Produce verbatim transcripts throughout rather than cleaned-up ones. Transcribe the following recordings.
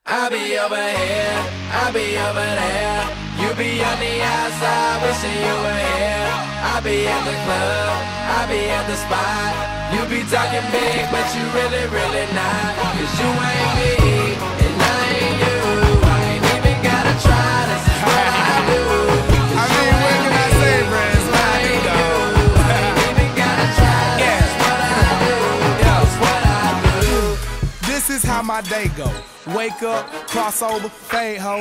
I be over here, I be over there. You be on the outside, wishing you were here. I be at the club, I be at the spot. You be talking big, but you really, really not. Cause you ain't me, and I ain't you. I ain't even gotta try, this is what I do. I mean, what can I say, friends? What I do, though? I ain't even gotta try, this is what I do. This is what I do. This is how my day go. Wake up, crossover, fade ho.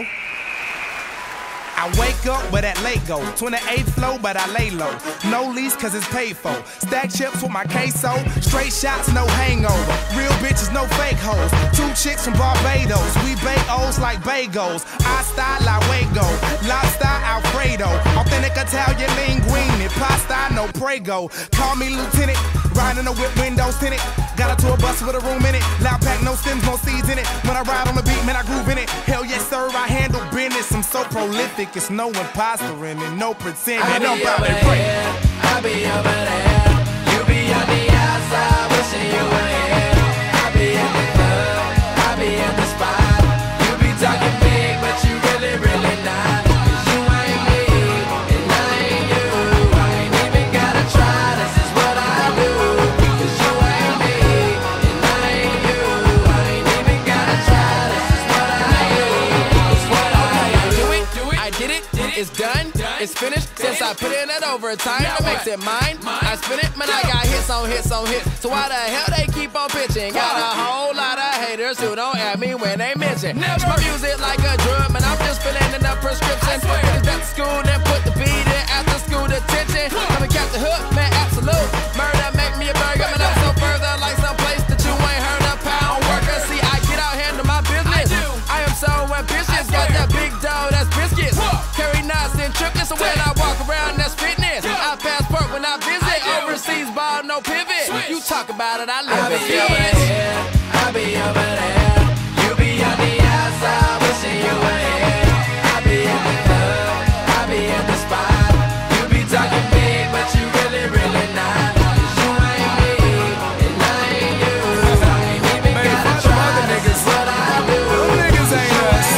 I wake up, but at late go. twenty-eighth floor, but I lay low. No lease, cause it's paid for. Stack chips with my queso. Straight shots, no hangover. Real bitches, no fake hoes. Two chicks from Barbados. We bake O's like bagels. I style like Wago. Lobster Alfredo. Authentic Italian linguine. Pasta, no prego. Call me Lieutenant. Riding the whip, windows tinted. Got a tour bus with a room in it. Loud pack, no stems, no seeds in it. When I ride on the beat, man, I groove in it. Hell yes, sir, I handle business. I'm so prolific. It's no imposter in it, no pretending. I be I'm over to here, I be over there. You be on the outside, wishing you were here. I be at the club, I be at the spot. You be talking big, but you really, really not. Cause you ain't me, and I ain't you. I ain't even gotta try, this is what I do. Cause you ain't me, and I ain't you. I ain't even gotta try, this is what I do. It's what I do. Do it, do it, I did it, it's done, it's finished. Since I put in that overtime, that makes it mine. I spin it, man, I got hits on hits on hits. So why the hell they keep on pitching? Got a whole lot of haters who don't at me when they mention. My music like a drug, man, I'm just filling in the prescription. Niggas back to school, then put the beat in after school detention. Come and catch the hook, man, absolute. Murder make me a burger, man, I'm so further like some place that you ain't heard of. Pound worker, see, I get out, handle my business. I am so ambitious, got that big dough, that's biscuits. Carry knots and triplets, so when I walk around, that's fitness. I passport when I visit, overseas ball, no pivot. You talk about it, I live I it. be over here, I be over there. You be on the outside, wishing you were here. I be at the club, I be at the spot. You be talking big, but you really, really not. Cause you ain't me, and I ain't you. I ain't even gotta try, this is what I do. Them niggas ain't us.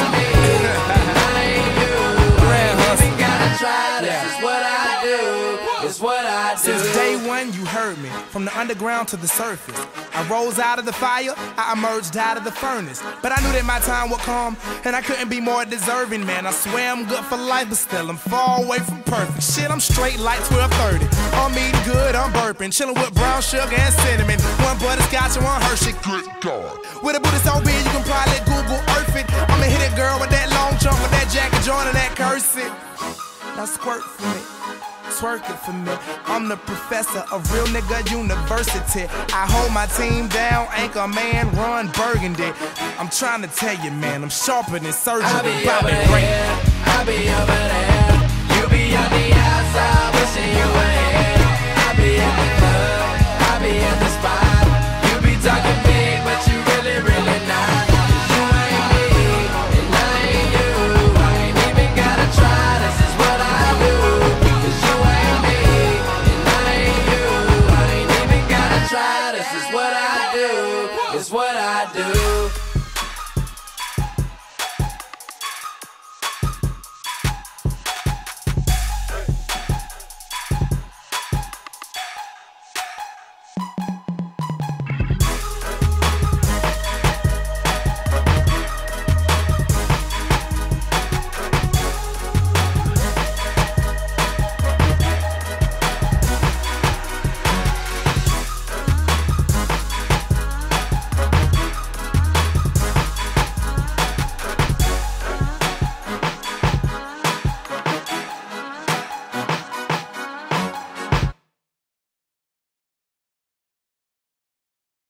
I ain't you. I ain't even gotta try, this is what I do. It's what I do. Since day one, you heard me. From the underground to the surface. I rose out of the fire, I emerged out of the furnace. But I knew that my time would come, and I couldn't be more deserving, man. I swear I'm good for life, but still I'm far away from perfect. Shit, I'm straight like twelve thirty. I'm eating good, I'm burping. Chilling with brown sugar and cinnamon. One butterscotch and one Hershey. Good God. With a booty so big, you can probably Google Earth it. I'ma hit it, girl, with that long jump, with that jacket joint and that curse it. Now squirt for me. Twerk it for me. I'm the professor of Real Nigga University. I hold my team down, anchor man, run Burgundy. I'm trying to tell you, man, I'm sharper than surgery. I be over here, I be over there.